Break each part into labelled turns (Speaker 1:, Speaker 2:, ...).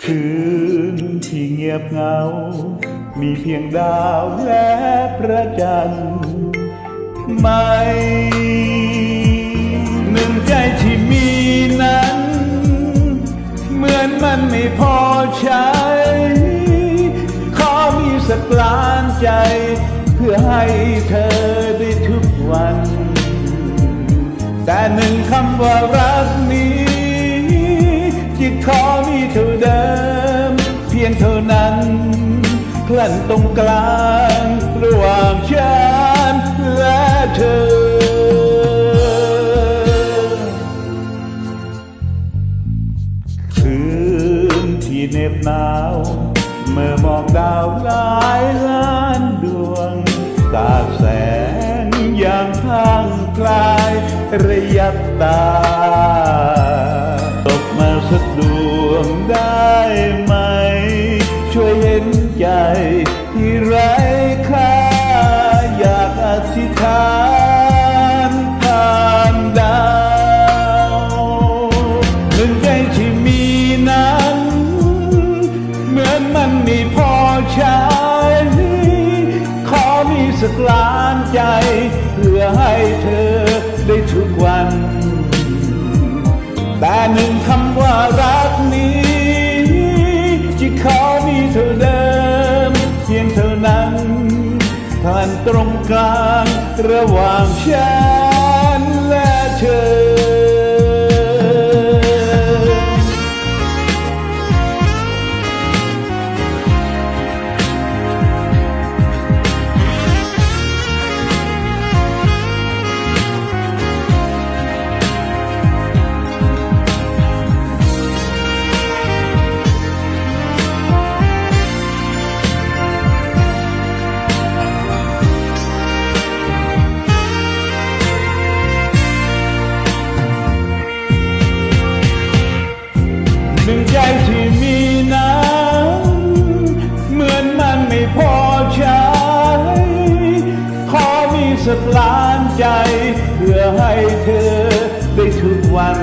Speaker 1: คืนที่เงียบเหงามีเพียงดาวและพระจันทร์ไม่หนึ่งใจที่มีนั้นเหมือนมันไม่พอใช้ขอมีสักล้านใจเพื่อให้เธอได้ทุกวันแต่หนึ่งคำว่ารักนี้ที่ขอมีเท่าเดิมเพียงเท่านั้นคลั่นตรงกลางระหว่างฉันและเธอคืนที่เหน็บหนาวเมื่อมองดาวหลายล้านดวงสาดแสงอย่างข้างคลายระยับตาตกมาสักดวงได้ไหมช่วยเห็นใจที่ไร้ค่าอยากอธิษฐานผ่านดาวหนึ่งใจที่มีนั้นเหมือนมันไม่พอใช้ขอมีสักล้านใจเพื่อให้เธอได้ทุกวันแต่หนึ่งคำว่ารักนี้ที่ขอมีเท่าเดิมเพียงเท่านั้นผ่านตรงกลางระหว่างฉันและเธอหนึ่งใจที่มีนั้นเหมือนมันไม่พอใช้ขอมีสักล้านใจเพื่อให้เธอได้ทุกวัน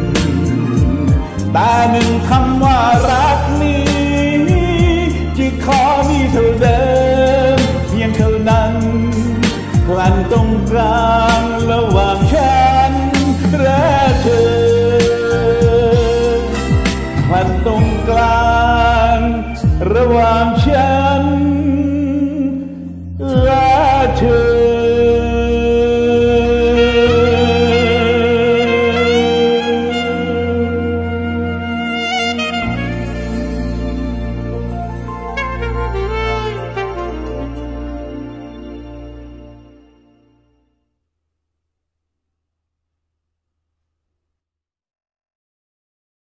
Speaker 1: แต่หนึ่งคำว่ารักนี้ที่ขอมีเท่าเดิมเพียงเท่านั้นกลั่นตรงกลางระหว่าง